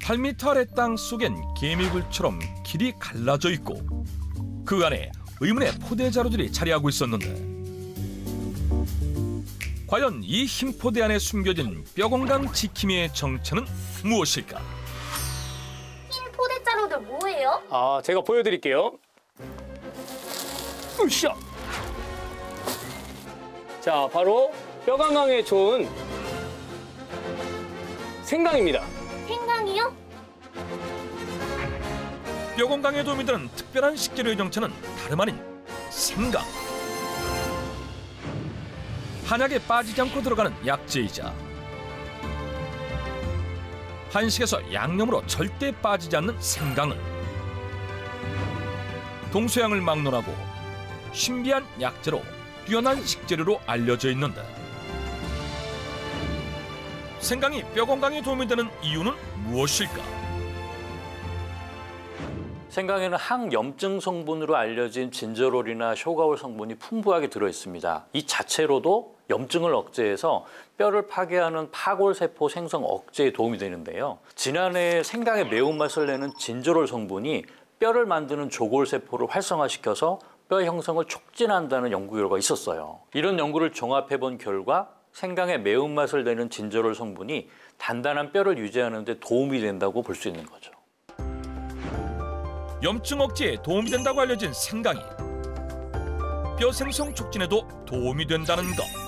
8m 아래 땅 속엔 개미굴처럼 길이 갈라져 있고 그 안에 의문의 포대 자루들이 자리하고 있었는데 과연 이 흰포대 안에 숨겨진 뼈건강 지킴이의 정체는 무엇일까? 흰 포대자루들 뭐예요? 제가 보여드릴게요. 으쌰! 자, 바로 뼈 건강에 좋은 생강입니다. 생강이요? 뼈 건강에 도움이 되는 특별한 식재료의 정체는 다름 아닌 생강. 한약에 빠지지 않고 들어가는 약재이자 한식에서 양념으로 절대 빠지지 않는 생강은 동서양을 막론하고 신비한 약재로 뛰어난 식재료로 알려져 있는데 생강이 뼈 건강에 도움이 되는 이유는 무엇일까? 생강에는 항염증 성분으로 알려진 진저롤이나 쇼가올 성분이 풍부하게 들어있습니다. 이 자체로도 염증을 억제해서 뼈를 파괴하는 파골세포 생성 억제에 도움이 되는데요. 지난해 생강의 매운맛을 내는 진저롤 성분이 뼈를 만드는 조골세포를 활성화시켜서 뼈 형성을 촉진한다는 연구 결과가 있었어요. 이런 연구를 종합해본 결과 생강의 매운맛을 내는 진저롤 성분이 단단한 뼈를 유지하는 데 도움이 된다고 볼 수 있는 거죠. 염증 억제에 도움이 된다고 알려진 생강이 뼈 생성 촉진에도 도움이 된다는 것.